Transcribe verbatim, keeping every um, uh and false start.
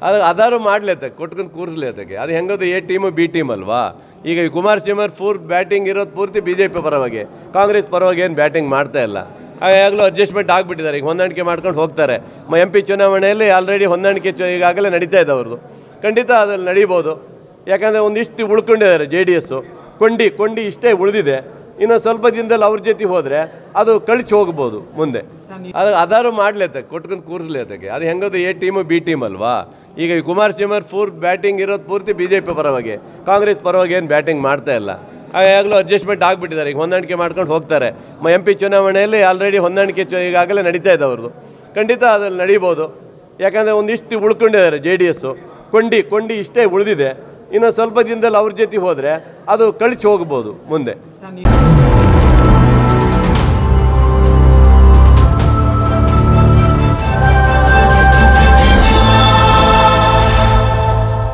ಅದು ಅದಾರು ಮಾಡಲೇತ ಕೊಟ್ಕೊಂಡು ಕೂರಿಸ್ಲೇತಕ್ಕೆ ಅದು ಹೆಂಗದು ಎ ಟೀಮು ಬಿ ಟೀಮ್ ಅಲ್ವಾ. ಈಗ ಈ ಕುಮಾರಸ್ವಾಮಿ ಫೂರ್ ಬ್ಯಾಟಿಂಗ್ ಇರೋದು ಪೂರ್ತಿ ಬಿ ಜೆ ಪಿ ಪರವಾಗಿ, ಕಾಂಗ್ರೆಸ್ ಪರವಾಗಿ ಏನು ಬ್ಯಾಟಿಂಗ್ ಮಾಡ್ತಾ ಇಲ್ಲ. ಯಾವಾಗಲೂ ಅಡ್ಜಸ್ಟ್ಮೆಂಟ್ ಆಗಿಬಿಟ್ಟಿದ್ದಾರೆ, ಈಗ ಹೊಂದಾಣಿಕೆ ಮಾಡ್ಕೊಂಡು ಹೋಗ್ತಾರೆ. ಎಂ ಪಿ ಚುನಾವಣೆಯಲ್ಲಿ ಆಲ್ರೆಡಿ ಹೊಂದಾಣಿಕೆ ಚು ಈಗಾಗಲೇ ನಡೀತಾ ಇದೆ ಅವ್ರದ್ದು. ಖಂಡಿತ ಅದ್ರಲ್ಲಿ ನಡೀಬೋದು, ಯಾಕಂದರೆ ಒಂದಿಷ್ಟು ಉಳ್ಕೊಂಡಿದ್ದಾರೆ ಜೆ ಡಿ ಎಸ್ಸು, ಕೊಂಡಿ ಕೊಂಡಿ ಇಷ್ಟೇ ಉಳಿದಿದೆ. ಇನ್ನು ಸ್ವಲ್ಪ ದಿನದಲ್ಲಿ ಅವ್ರ ಜೊತೆ ಹೋದರೆ ಅದು ಕಳಿಸಿ ಹೋಗ್ಬೋದು ಮುಂದೆ. ಅದು ಅದಾರು ಮಾಡಲೇತ ಕೊಟ್ಕೊಂಡು ಕೂರಿಸ್ಲೇತಕ್ಕೆ ಅದು ಹೆಂಗದು ಎ ಟೀಮು ಬಿ ಟೀಮ್ ಅಲ್ವಾ. ಈಗ ಈ ಕುಮಾರಸ್ವಾಮಿ ಫೂರ್ ಬ್ಯಾಟಿಂಗ್ ಇರೋದು ಪೂರ್ತಿ ಬಿ ಜೆ ಪಿ ಪರವಾಗಿ, ಕಾಂಗ್ರೆಸ್ ಪರವಾಗಿ ಏನು ಬ್ಯಾಟಿಂಗ್ ಮಾಡ್ತಾ ಇಲ್ಲ. ಯಾವಾಗಲೂ ಅಡ್ಜಸ್ಟ್ಮೆಂಟ್ ಆಗಿಬಿಟ್ಟಿದ್ದಾರೆ, ಈಗ ಹೊಂದಾಣಿಕೆ ಮಾಡ್ಕೊಂಡು ಹೋಗ್ತಾರೆ. ಎಂ ಪಿ ಚುನಾವಣೆಯಲ್ಲಿ ಆಲ್ರೆಡಿ ಹೊಂದಾಣಿಕೆ ಚು ಈಗಾಗಲೇ ನಡೀತಾ ಇದೆ ಅವ್ರದ್ದು. ಖಂಡಿತ ಅದ್ರಲ್ಲಿ ನಡೀಬೋದು, ಯಾಕಂದರೆ ಒಂದಿಷ್ಟು ಉಳ್ಕೊಂಡಿದ್ದಾರೆ ಜೆ ಡಿ ಎಸ್ಸು, ಕೊಂಡಿ ಕೊಂಡಿ ಇಷ್ಟೇ ಉಳಿದಿದೆ. ಇನ್ನು ಸ್ವಲ್ಪ ದಿನದಲ್ಲಿ ಅವ್ರ ಜೊತೆ ಹೋದರೆ ಅದು ಕಳಿಸಿ ಹೋಗ್ಬೋದು ಮುಂದೆ.